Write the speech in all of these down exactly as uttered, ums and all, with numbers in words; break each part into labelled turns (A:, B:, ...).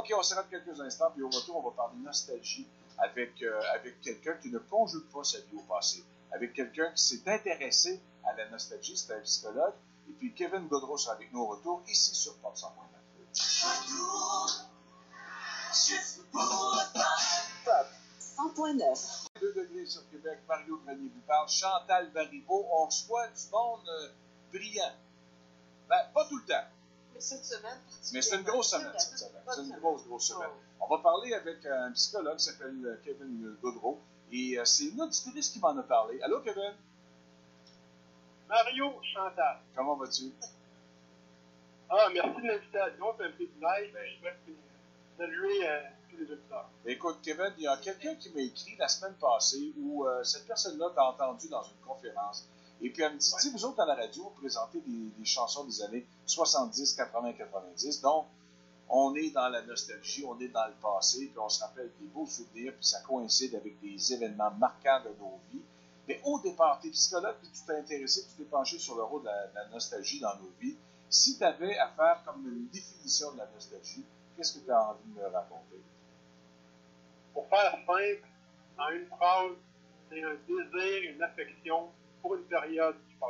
A: OK, on s'arrête quelques instants, puis au retour, on va parler nostalgie avec, euh, avec quelqu'un qui ne conjugue pas sa vie au passé, avec quelqu'un qui s'est intéressé à la nostalgie, c'est un psychologue. Et puis Kevin Gaudreau sera avec nous au retour, ici sur Pop cent point neuf.
B: cent point neuf.
A: deux degrés sur Québec, Mario Grenier vous parle, Chantal Baribeau, on reçoit du monde euh, brillant. Ben, pas tout le temps.
B: Mais cette semaine,
A: Mais c'est une grosse semaine, cette semaine. C'est une grosse, grosse semaine. On va parler avec un psychologue qui s'appelle Kevin Gaudreau. Et euh, c'est une auditrice qui m'en a parlé. Allô, Kevin?
C: Mario, Chantal.
A: Comment vas-tu?
C: Ah, merci de l'invitation. C'est un privilège. Ben, je souhaite saluer euh, tous les auditeurs.
A: Écoute, Kevin, il y a quelqu'un qui m'a écrit la semaine passée où euh, cette personne-là t'a entendu dans une conférence. Et puis elle me dit, tu sais, vous autres à la radio, vous présentez des, des chansons des années soixante-dix, quatre-vingts, quatre-vingt-dix. Donc, on est dans la nostalgie, on est dans le passé, puis on se rappelle des beaux souvenirs, puis ça coïncide avec des événements marquants de nos vies. Mais au départ, tu es psychologue, puis tu t'es intéressé, tu t'es penché sur le rôle de la, de la nostalgie dans nos vies. Si tu avais à faire comme une définition de la nostalgie, qu'est-ce que tu as envie de me raconter?
C: Pour faire simple, en une phrase, c'est un désir, une affection pour une période du passé.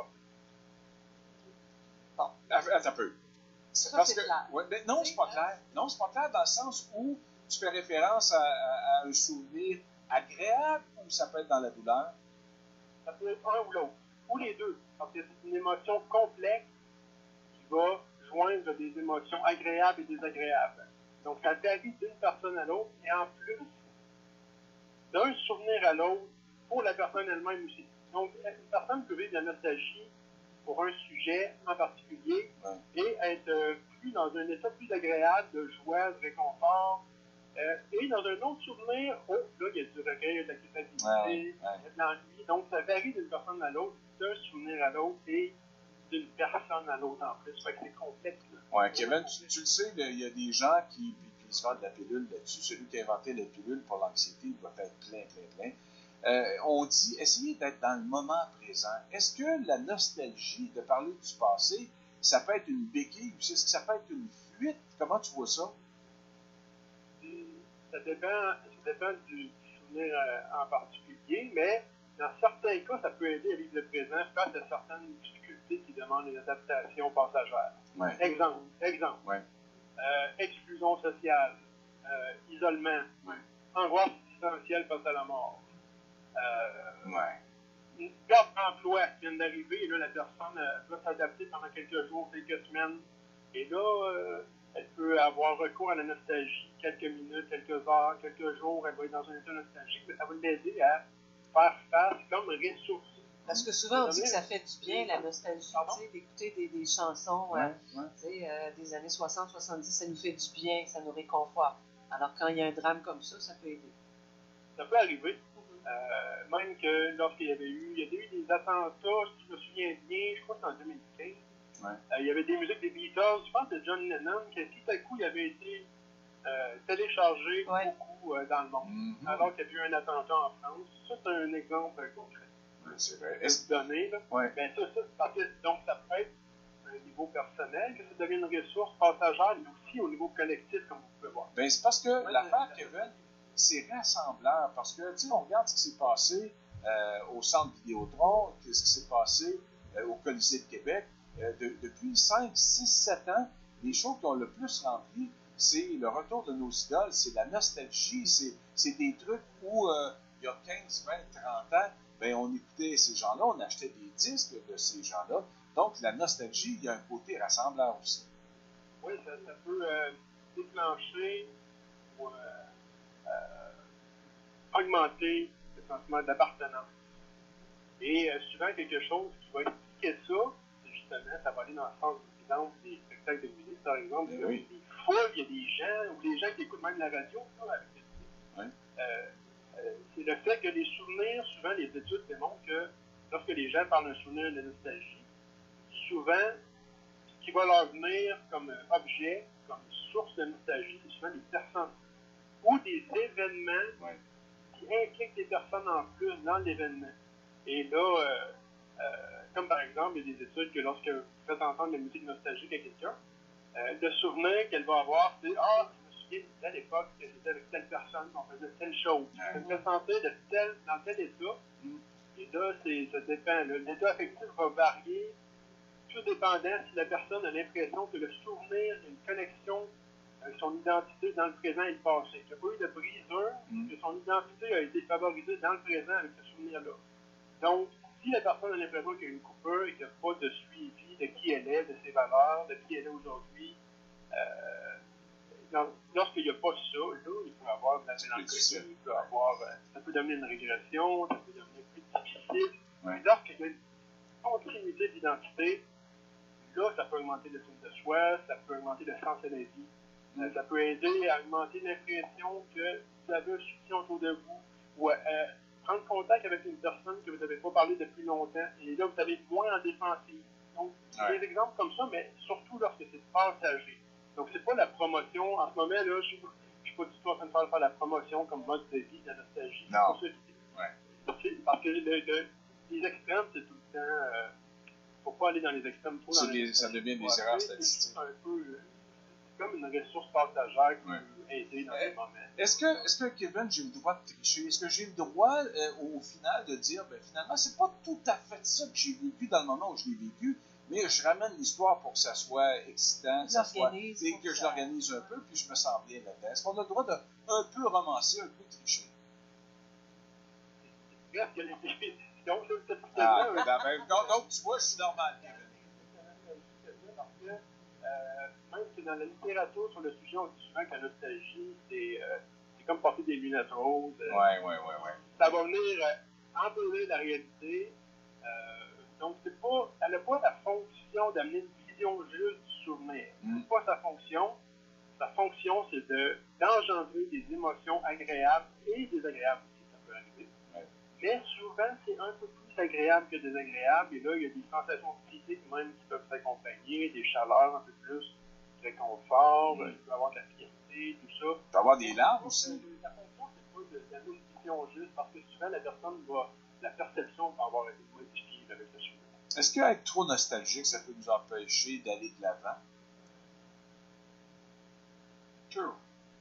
A: Bon, attends un peu. C'est parce que, ouais, ben non, c'est pas clair. Non, c'est pas clair dans le sens où tu fais référence à, à, à un souvenir agréable ou ça peut être dans la douleur?
C: Ça peut être un ou l'autre, ou les deux, parce que c'est une émotion complexe qui va joindre des émotions agréables et désagréables. Donc, ça varie d'une personne à l'autre, et en plus, d'un souvenir à l'autre, pour la personne elle-même aussi. Donc, une personne peut vivre de la nostalgie pour un sujet en particulier
A: ouais.
C: et être euh, plus dans un état plus agréable de joie, de réconfort. Euh, et dans un autre souvenir, oh, là, il y a du regret, il y a de la culpabilité,
A: ouais, ouais.
C: il y a de l'ennui. Donc, ça varie d'une personne à l'autre, d'un souvenir à l'autre et d'une personne à l'autre en plus. Ça fait que c'est complexe.
A: Oui, Kevin, tu, tu le sais, il y a des gens qui, puis, puis ils se font de la pilule là-dessus. Celui qui a inventé la pilule pour l'anxiété, il doit être plein, plein, plein. Euh, on dit, essayez d'être dans le moment présent. Est-ce que la nostalgie de parler du passé, ça peut être une béquille ou est-ce que ça peut être une fuite? Comment tu vois ça?
C: Ça dépend, ça dépend du souvenir euh, en particulier, mais dans certains cas, ça peut aider à vivre le présent face à certaines difficultés qui demandent une adaptation passagère.
A: Ouais.
C: Exemple, exemple
A: ouais.
C: Euh, exclusion sociale, euh, isolement,
A: ouais.
C: angoisse existentielle face à la mort. Euh,
A: ouais.
C: Une perte d'emploi qui vient d'arriver, et là, la personne euh, doit s'adapter pendant quelques jours, quelques semaines. Et là, euh, elle peut avoir recours à la nostalgie, quelques minutes, quelques heures, quelques jours, elle va être dans un état nostalgique, mais ça va l'aider à faire face comme ressource.
B: Parce que souvent, on dit que ça fait du bien, la nostalgie, d'écouter des, des chansons
A: ouais,
B: euh, ouais. Euh, des années soixante soixante-dix, ça nous fait du bien, ça nous réconforte. Alors, quand il y a un drame comme ça, ça peut aider.
C: Ça peut arriver. Euh, même que lorsqu'il y avait eu, il y avait eu des attentats, si je me souviens bien, je crois que c'est en deux mille quinze.
A: Ouais.
C: Euh, il y avait des musiques des Beatles, je pense de John Lennon, qui tout à coup, il avait été euh, téléchargé
B: ouais.
C: beaucoup euh, dans le monde,
A: mm-hmm.
C: alors qu'il y a eu un attentat en France. Ça, c'est un exemple concret.
A: Ouais, c'est vrai.
C: Est-ce donné, là?
A: Ouais.
C: Ben, ça, ça, parce que, donc, ça peut être à un niveau personnel, que ça devienne une ressource passagère, mais aussi au niveau collectif, comme vous pouvez voir.
A: Ben, c'est parce que
C: ouais,
A: l'affaire, Kevin, c'est rassembleur, parce que, tu sais, on regarde ce qui s'est passé euh, au Centre Vidéotron, ce qui s'est passé euh, au Colisée de Québec. Euh, de, depuis cinq, six, sept ans, les shows qui ont le plus rempli, c'est le retour de nos idoles, c'est la nostalgie, c'est, c'est des trucs où, euh, il y a quinze, vingt, trente ans, ben, on écoutait ces gens-là, on achetait des disques de ces gens-là. Donc, la nostalgie, il y a un côté rassembleur aussi.
C: Oui, ça, ça peut euh, déclencher ou euh, euh, augmenter le sentiment d'appartenance. Et euh, souvent, quelque chose qui va expliquer ça, c'est justement, ça va aller dans le sens, par exemple, des spectacles de musique, par exemple, il y a
A: oui.
C: des foules, il y a des gens, ou des gens qui écoutent même la radio, là, avec les
A: oui.
C: euh, euh, c'est le fait que les souvenirs, souvent, les études démontrent que lorsque les gens parlent d'un souvenir de nostalgie, souvent, ce qui va leur venir comme objet, comme source de nostalgie, c'est souvent des personnes ou des événements
A: oui.
C: qui impliquent des personnes en plus dans l'événement. Et là, euh, euh, comme par exemple, il y a des études que lorsque vous faites entendre la musique nostalgique à quelqu'un, euh, le souvenir qu'elle va avoir, c'est « Ah, je me souviens de telle époque, que c'était avec telle personne, qu'on faisait telle chose.
A: Ouais.
C: Ça me fait sentir de tel, dans tel état.
A: Mm.
C: Et là, c'est, ça dépend. là. L'état affectif va varier, tout dépendant si la personne a l'impression que le souvenir a une connexion avec son identité dans le présent et le passé. Qu'il n'y a pas eu de brisure,
A: Mm.
C: que son identité a été favorisée dans le présent avec ce souvenir-là. Donc, si la personne a l'impression qu'il y a une coupure et qu'il n'y a pas de suivi de qui elle est, de ses valeurs, de qui elle est aujourd'hui, euh, dans- lorsqu'il n'y a pas ça, là, il peut y avoir de la mélancolie, il peut avoir, euh, ça peut devenir une régression, ça peut devenir plus difficile.
A: Ouais.
C: Mais lorsqu'il y a une continuité d'identité, là, ça peut augmenter le film de soi, ça peut augmenter le sens de la vie.
A: Mm.
C: Euh, ça peut aider à augmenter l'impression que vous avez un soutien autour de vous, ou à euh, prendre contact avec une personne que vous n'avez pas parlé depuis longtemps, et là, vous allez moins en défensive. Donc,
A: Ouais.
C: des exemples comme ça, mais surtout lorsque c'est passager. Donc, c'est pas la promotion. En ce moment, là, je ne suis pas du tout en train de faire, faire la promotion comme mode de vie, de la nostalgie. C'est
A: Non.
C: pas ça l'idée.
A: Ouais.
C: C'est- Parce que le- le- les extrêmes, c'est tout le temps... Euh, faut pas aller dans les extrêmes trop
A: C'est
C: dans
A: des-
C: les
A: ça devient des
C: Ouais,
A: erreurs
C: c'est-
A: statistiques.
C: C'est un peu... euh, c'est comme une ressource passagère qui
A: Ouais.
C: peut aider dans
A: Euh,
C: les moments.
A: Est-ce que, est-ce que, Kevin, j'ai le droit de tricher? Est-ce que j'ai le droit, euh, au final, de dire, ben, finalement, c'est pas tout à fait ça que j'ai vécu dans le moment où je l'ai vécu, mais je ramène l'histoire pour que ça soit excitant, que ça soit,
B: L'organise
A: et
B: pour
A: que je
B: ça.
A: l'organise un peu, puis je me sens bien là-dedans. Est-ce qu'on a le droit de un peu romancer, un peu tricher?
C: Bref, il y a les donc, là, c'est
A: Ah,
C: tellement un-
A: ben, ben, donc, donc, tu vois, je suis normal, Kevin.
C: parce que euh, même que dans la littérature sur le sujet, on dit souvent que la nostalgie, c'est euh, c'est comme porter des lunettes roses. euh,
A: Ouais, ouais, ouais, ouais.
C: Ça va venir euh, embellir la réalité. Euh, donc, c'est pas, elle n'a pas la fonction d'amener une vision juste du souvenir.
A: Mm.
C: C'est pas sa fonction. Sa fonction, c'est de, d'engendrer des émotions agréables et désagréables aussi, ça peut arriver.
A: Ouais.
C: Mais souvent, c'est un peu plus agréable que désagréable. Et là, il y a des sensations physiques même qui peuvent s'accompagner, des chaleurs un peu plus, de réconfort,
A: Mm.
C: il peut y avoir de la fierté, tout ça.
A: Tu vas avoir des larmes aussi.
C: Euh, La fonction, c'est pas de- d'amener une vision juste, parce que souvent, la personne va, la perception va avoir été modifiée avec le souvenir.
A: Est-ce qu'être trop nostalgique, ça peut nous empêcher d'aller de l'avant?
C: Sure.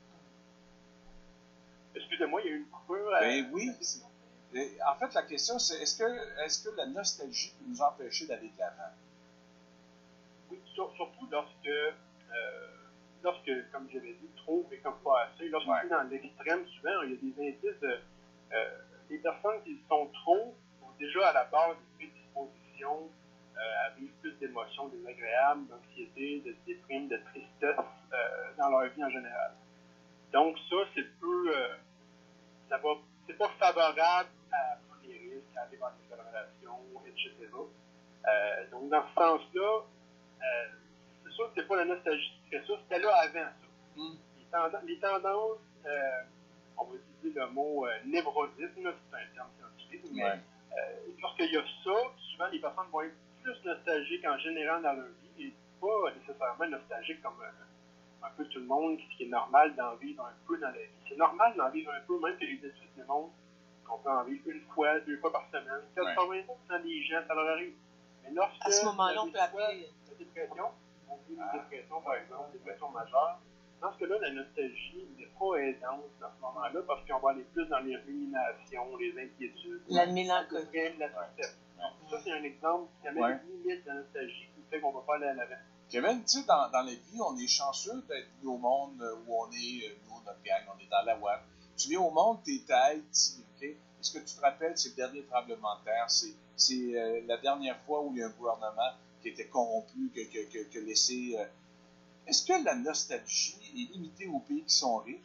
C: Excusez-moi, il y a eu une coupure. à-
A: Ben oui. c'est- et En fait, la question, c'est est-ce que, est-ce que la nostalgie peut nous empêcher d'aller de l'avant?
C: Oui, sur- surtout lorsque, euh, lorsque, comme j'avais dit, trop et comme pas assez, lorsque
A: Ouais.
C: c'est dans l'extrême, souvent, il y a des indices de. Euh, les personnes qui sont trop ont déjà à la base des prédispositions euh, à vivre plus d'émotions désagréables, d'anxiété, de déprime, de tristesse euh, dans leur vie en général. Donc, ça, c'est peu. Euh, ça va. C'est pas favorable à prendre des risques, à aller dans des relations, et cetera. Euh, donc, dans ce sens-là, euh, c'est sûr que c'est pas la nostalgie qui fait ça, c'était là avant ça.
A: Mm.
C: Les, tend- les tendances, euh, on va utiliser le mot euh, névrosisme, là, c'est un terme scientifique, mais
A: Ouais.
C: euh, lorsqu'il y a ça, souvent les personnes vont être plus nostalgiques en général dans leur vie et pas nécessairement nostalgiques comme euh, un peu tout le monde, ce qui est normal d'en vivre un peu dans la vie. C'est normal d'en vivre un peu, même que les études démontrent qu'on peut en vivre une fois, deux fois par semaine. quatre-vingts pour cent des gens, ça leur arrive. Mais lorsque
B: À ce moment-là, on
C: il y
B: peut
C: a des fois
B: appeler.
C: la dépression, on vit une
A: Ah.
C: dépression par exemple, une dépression majeure, dans ce cas-là, la nostalgie n'est pas aidante dans ce moment-là parce qu'on va aller plus dans les ruminations, les inquiétudes,
B: La mélancolie.
C: la tristesse.
A: Ouais.
C: Ça, c'est un exemple qui amène
A: Ouais.
C: une limite de la nostalgie qui fait qu'on ne va pas aller à l'avant.
A: Kevin, tu sais, dans, dans la vie, on est chanceux d'être venu au monde euh, où on est, euh, nous, notre gang, on est dans la web. Tu viens au monde, t'es à Haïti, OK? Est-ce que tu te rappelles, c'est le dernier tremblement de terre, c'est, c'est euh, la dernière fois où il y a un gouvernement qui était corrompu, que, que, que, que laissé... Euh... Est-ce que la nostalgie est limitée aux pays qui sont riches?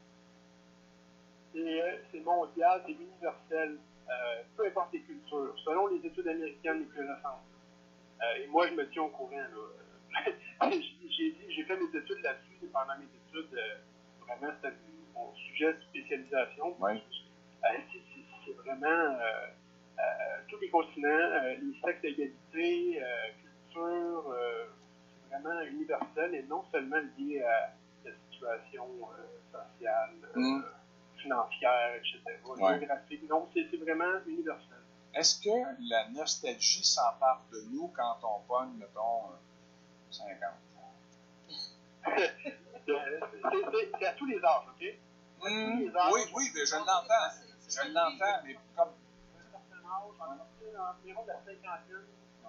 C: C'est, euh, c'est mondial, c'est universel, euh, peu importe les cultures, selon les études américaines les plus récentes. Euh, et moi, je me tiens au courant. Là. j'ai, j'ai, dit, j'ai fait mes études là-dessus, et pendant mes études, euh, vraiment, c'était mon sujet de spécialisation.
A: Ouais.
C: Euh, c'est, c'est, c'est vraiment euh, euh, tous les continents, euh, les sexes d'égalité, euh, culture, euh, c'est vraiment universel et non seulement lié à la situation euh, sociale, euh,
A: Mm.
C: financière, et cetera,
A: Ouais.
C: géographique. Non, c'est, c'est vraiment universel.
A: Est-ce que la nostalgie s'empare de nous quand on pogne, mettons, euh, cinquante?
C: De, C'est à tous les âges, OK? À tous
A: Mmh,
C: les âges.
A: oui, oui, mais je l'entends. Je l'entends, mais comme.
C: Un certain âge, environ de la cinquantaine.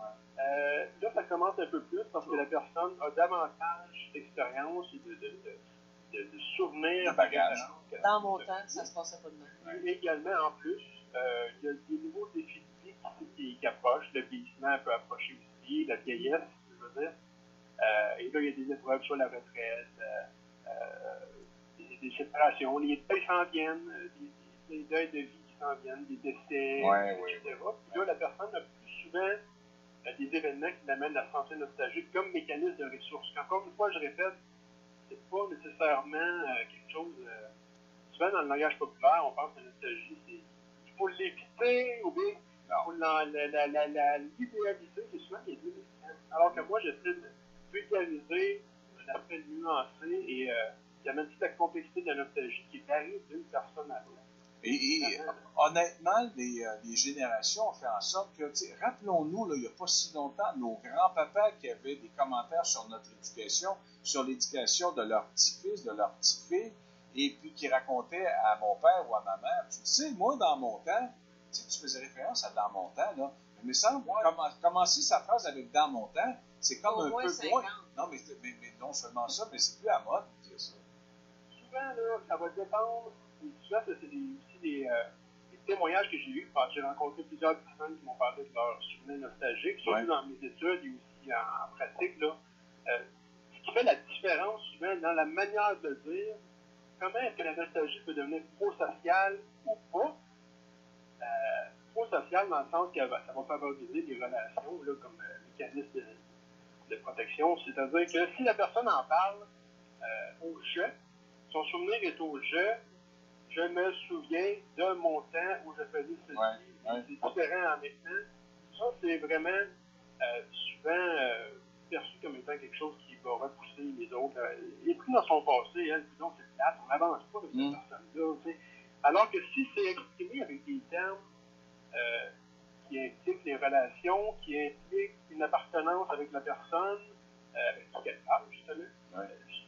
C: Euh, là, ça commence un peu plus parce que la personne a davantage d'expérience et de, de, de, de, de souvenirs.
A: De bagage.
B: Dans mon temps, ça se passait pas de même.
C: Et également, en plus, euh, il y a des nouveaux défis de vie qui, qui, qui approchent. Le vieillissement peut approcher aussi, la vieillesse, je veux dire. Euh, et là, il y a des épreuves sur la retraite, euh, euh, des, des séparations, les deuils s'en viennent, des, des deuils de vie qui s'en viennent, des décès,
A: ouais,
C: et cetera.
A: Ouais,
C: Puis là, la personne a plus souvent euh, des événements qui l'amènent à se sentir nostalgique comme mécanisme de ressources. Encore une fois, je répète, c'est pas nécessairement euh, quelque chose... Euh, souvent, dans le langage populaire, on pense que la nostalgie, c'est il faut l'éviter ou bien il faut l'idéaliser. C'est souvent les deux extrêmes. Alors que moi, j'essaie de vulgariser un aspect nuancé et euh, qui amène toute la complexité de la nostalgie qui varie d'une personne à l'autre.
A: Et, et honnêtement, les, euh, les générations ont fait en sorte que, rappelons-nous, là, il n'y a pas si longtemps, nos grands-papas qui avaient des commentaires sur notre éducation, sur l'éducation de leur petit-fils, de leur petite-fille, et puis qui racontaient à mon père ou à ma mère, tu sais, moi, dans mon temps, tu sais, tu faisais référence à dans mon temps, là, mais il me semble ouais. comm commencer sa phrase avec dans mon temps, c'est comme
B: Au
A: un
B: moins
A: peu
B: cinquante.
A: moins. Non, mais, mais, mais non seulement ça, mais c'est plus à mode de dire ça.
C: Souvent, là, ça va dépendre. Et souvent, ça, c'est des, aussi des, euh, des témoignages que j'ai eus parce que j'ai rencontré plusieurs personnes qui m'ont parlé de leurs souvenirs nostalgiques, surtout ouais. dans mes études et aussi en, en pratique. Là. Euh, ce qui fait la différence souvent dans la manière de dire comment est-ce que la nostalgie peut devenir pro-sociale ou pas. Euh, pro-sociale dans le sens que ben, ça va favoriser des relations là, comme euh, mécanisme de, de protection. C'est-à-dire que si la personne en parle euh, au jeu, son souvenir est au jeu, je me souviens de mon temps où je faisais ceci,
A: ouais, ouais.
C: c'est différent en maintenant. Ça, c'est vraiment euh, souvent euh, perçu comme étant quelque chose qui va repousser les autres. Euh, il est pris dans son passé, hein, disons, c'est plate, on n'avance pas avec mm. cette personne-là. Tu sais. Alors que si c'est exprimé avec des termes euh, qui impliquent les relations, qui impliquent une appartenance avec la personne, euh, avec qui elle parle, justement,
A: ouais.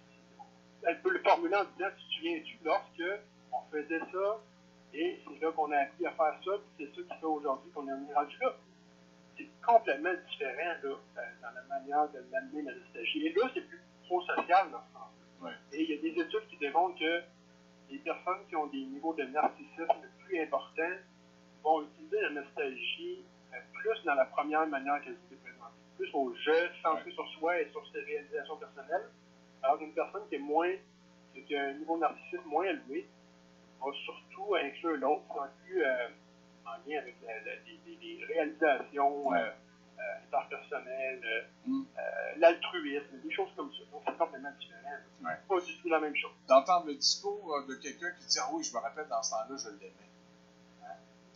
C: euh, elle peut le formuler en disant, tu te souviens-tu, lorsque on faisait ça, et c'est là qu'on a appris à faire ça, puis c'est ça qui fait aujourd'hui qu'on est rendu là. C'est complètement différent là, dans la manière de l'amener la nostalgie. Et là, c'est plus pro-social dans ce sens-là.
A: Ouais.
C: Et il y a des études qui démontrent que les personnes qui ont des niveaux de narcissisme plus importants vont utiliser la nostalgie plus dans la première manière qu'elle s'est présentée. Plus au jeu, centré ouais. sur soi et sur ses réalisations personnelles. Alors qu'une personne qui est moins, qui a un niveau de narcissisme moins élevé, va surtout inclure l'autre, en plus euh, en lien avec la, la, les, les réalisations ouais. euh, euh, interpersonnelles, euh, mm. euh, l'altruisme, des choses comme ça. Donc c'est complètement différent. C'est ouais. pas du tout la même chose.
A: D'entendre le discours de quelqu'un qui dit « Ah oui, je me rappelle dans ce temps-là, je l'aimais. Hein? »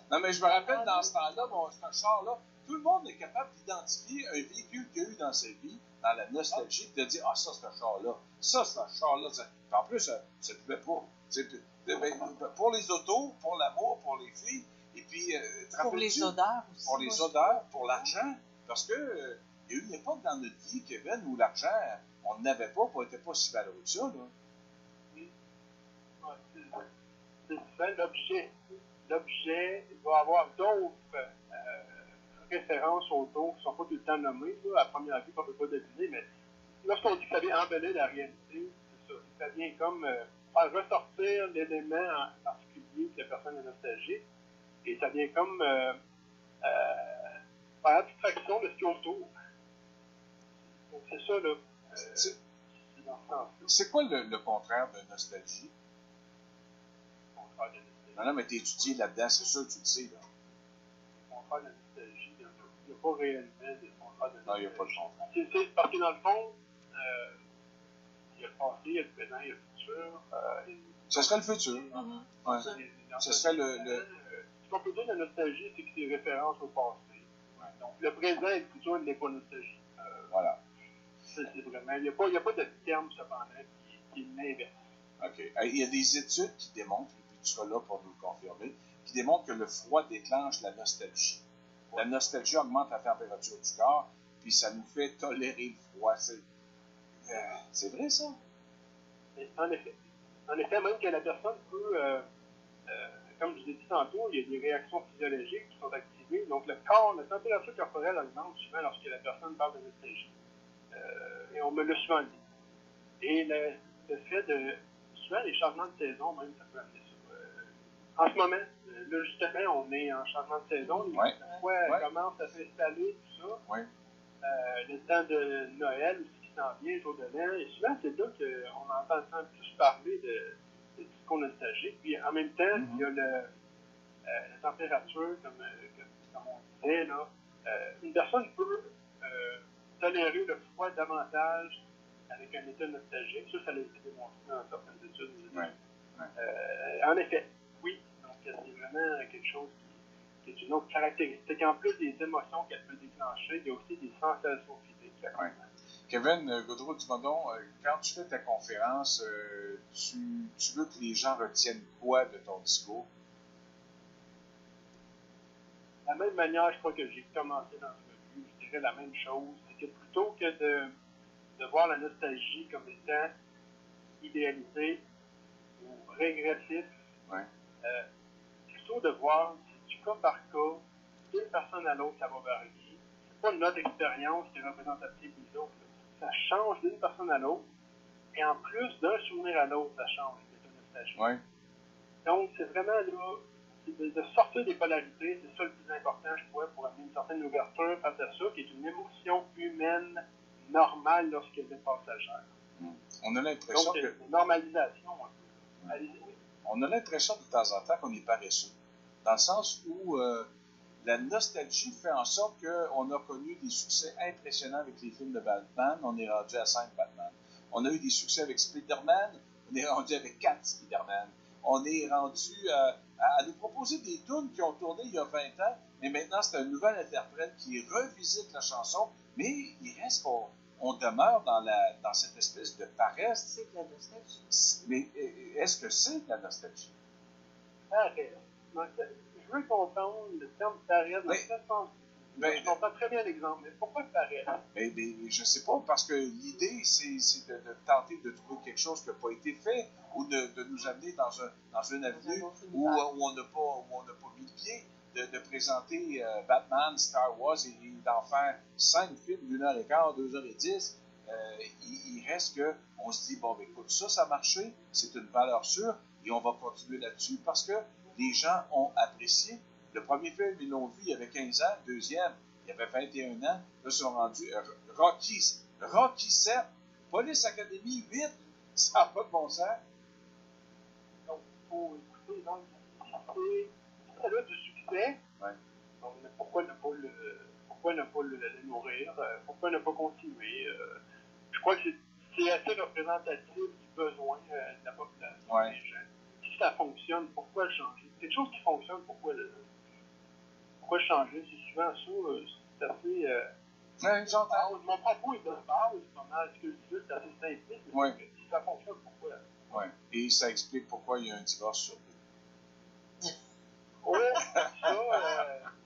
A: Non, mais je me rappelle dans ce temps-là, bon, ce char-là, tout le monde est capable d'identifier un véhicule qu'il a eu dans sa vie, dans la nostalgie, et de dire « Ah, ça, c'est un char-là. Ça, c'est un char-là. » En plus, ça ne pouvait pas. Pour les autos, pour l'amour, pour les filles, et puis... Euh,
B: pour les odeurs aussi.
A: Pour les odeurs, pour l'argent. Parce que euh, il y a eu une époque dans notre vie, Kevin, où l'argent, on n'avait pas, on n'était pas si valeureux que ça, là.
C: Oui. Ouais, c'est souvent l'objet. L'objet va avoir d'autres euh, références autos qui ne sont pas tout le temps nommées, là, à première vue, qu'on ne peut pas deviner, mais lorsqu'on dit que ça vient embellir la réalité, c'est ça. Ça vient comme euh, faire ressortir l'élément en particulier que la personne est nostalgique, et ça vient comme euh, euh, faire abstraction de ce qu'il y a autour. Donc c'est ça, là. Euh, c'est dans ce sens-là.
A: C'est quoi le, le contraire de nostalgie?
C: Le contraire de nostalgie.
A: Non, non, mais tu es étudié là-dedans, c'est sûr que tu le sais, là.
C: Le contraire de nostalgie, il n'y a pas réellement de contraire de nostalgie.
A: Non, il n'y a pas de contraire.
C: C'est parce que dans le fond, euh, il y a le passé, il y a le présent, il y a le futur. Euh,
A: Ce serait le futur. Mm-hmm. Ouais. Ce serait le... le...
C: Euh, ce qu'on peut dire de la nostalgie, c'est que c'est référence au passé. Ouais. Donc, le présent et le futur n'est pas nostalgie. Euh,
A: voilà.
C: C'est vraiment... Il n'y a, a pas de terme, cependant, qui, qui est l'inverse.
A: OK. Il y a des études qui démontrent, et puis tu seras là pour nous le confirmer, qui démontrent que le froid déclenche la nostalgie. Ouais. La nostalgie augmente la température du corps, puis ça nous fait tolérer le froid. C'est euh, vrai, ça?
C: Mais en effet. En effet, même que la personne peut, euh, euh, comme je l'ai dit tantôt, il y a des réactions physiologiques qui sont activées. Donc, le corps, la température corporelle augmente souvent lorsque la personne parle de nostalgie. Euh, et on me l'a souvent dit. Et le, le fait de... Souvent, les changements de saison, même, ça peut amener ça. Euh, en ce moment, euh, là, justement, on est en changement de saison. Les
A: ouais.
C: fois
A: ouais.
C: commencent à s'installer, tout ça.
A: Ouais.
C: Euh, le temps de Noël aussi qui s'en vient, jour de l'an. Et souvent, c'est là qu'on entend le temps plus parler de, de discours nostalgique. Puis en même temps, mm-hmm. il y a le, euh, la température, comme, comme, comme on disait, là. Euh, une personne peut euh, tolérer le froid davantage avec un état nostalgique. Ça, ça a été démontré dans certaines études.
A: Ouais. Ouais.
C: Euh, en effet, oui. Donc, c'est vraiment quelque chose qui, qui est une autre caractéristique. En plus des émotions qu'elle peut déclencher, il y a aussi des sensations physiques.
A: Ouais. Kevin euh, Gaudreau-Dumondon, euh, quand tu fais ta conférence, euh, tu, tu veux que les gens retiennent quoi de ton discours?
C: De la même manière, je crois que j'ai commencé dans ce revue, je dirais la même chose. C'est que plutôt que de de voir la nostalgie comme étant idéalisée ou régressif,
A: ouais.
C: euh, plutôt de voir, c'est du cas par cas, d'une personne à l'autre, ça va varier. C'est pas notre expérience qui est représentative des autres. Ça change d'une personne à l'autre, et en plus d'un souvenir à l'autre, ça change l'état nostalgique.
A: Ouais.
C: Donc, c'est vraiment là, de, de sortir des polarités, c'est ça le plus important, je crois, pour amener une certaine ouverture face à ça, qui est une émotion humaine normale lorsqu'elle est passagère.
A: Mmh. On a l'impression
C: Donc,
A: que...
C: une normalisation. Mmh. Allez-y.
A: On a l'impression de temps en temps qu'on est paresseux. Dans le sens où euh, la nostalgie fait en sorte qu'on a connu des succès impressionnants avec les films de Batman. On est rendu à cinq Batman. On a eu des succès avec Spider-Man. On est rendu avec quatre Spider-Man. On est rendu euh, à, à nous proposer des tunes qui ont tourné il y a vingt ans, mais maintenant c'est un nouvel interprète qui revisite la chanson, mais il reste qu'on on demeure dans, la, dans cette espèce de paresse.
B: C'est de la nostalgie.
A: Mais est-ce que c'est de la nostalgie?
C: Paresse. Je veux comprendre le terme paresse dans
A: mais,
C: quel sens.
A: Ben,
C: je comprends très bien l'exemple, mais pourquoi paresse?
A: Ben, ben, je ne sais pas, parce que l'idée, c'est, c'est de, de tenter de trouver quelque chose qui n'a pas été fait, ou de, de nous amener dans un, dans un avenue où, où on n'a pas, où on n'a pas mis le pied, de, de présenter euh, Batman, Star Wars, et, et d'en faire cinq films d'une heure et quart, deux heures et dix. Euh, il, il reste que on se dit, bon, ben, écoute, ça, ça a marché, c'est une valeur sûre, et on va continuer là-dessus, parce que les gens ont apprécié. Le premier film, ils l'ont vu, il y avait quinze ans. Le deuxième, il y avait vingt et un ans. Là, ils sont rendus. Euh, Rocky, Rocky sept, Police Academy huit, ça n'a pas de bon sens.
C: Donc, il faut écouter. Donc, si ça a du succès,
A: ouais.
C: donc, pourquoi ne pas le, pourquoi ne pas le, le nourrir? Pourquoi ne pas continuer? Euh, je crois que c'est, c'est assez représentatif du besoin euh, de la population
A: ouais.
C: des gens. Si ça fonctionne, pourquoi le changer? Quelque chose qui fonctionne, pourquoi le. Pourquoi changer? C'est souvent ça, euh, c'est assez... Euh,
A: ouais, j'entends.
C: Mon propos est de base, comment est-ce que je dis, c'est assez simple, mais
A: ouais.
C: si ça fonctionne, pourquoi?
A: Oui, et ça explique pourquoi il y a un divorce sur deux.
C: Oui, ça, euh,